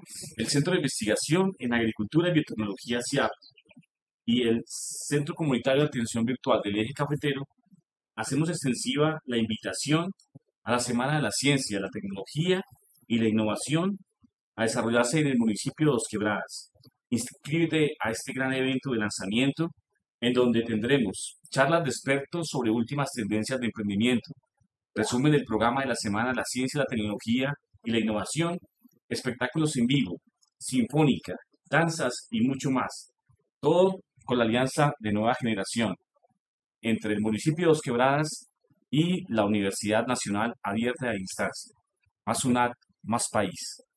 el Centro de Investigación en Agricultura y Biotecnología CIAP y el Centro Comunitario de Atención Virtual del Eje Cafetero, hacemos extensiva la invitación a la Semana de la Ciencia, la Tecnología y la Innovación a desarrollarse en el municipio de Dos Quebradas. Inscríbete a este gran evento de lanzamiento en donde tendremos charlas de expertos sobre últimas tendencias de emprendimiento, resumen del programa de la Semana de la Ciencia, la Tecnología y la Innovación, espectáculos en vivo, sinfónica, danzas y mucho más. Todo con la alianza de Nueva Generación entre el municipio de Dos Quebradas y la Universidad Nacional Abierta de Distancia. Más UNAD, más país.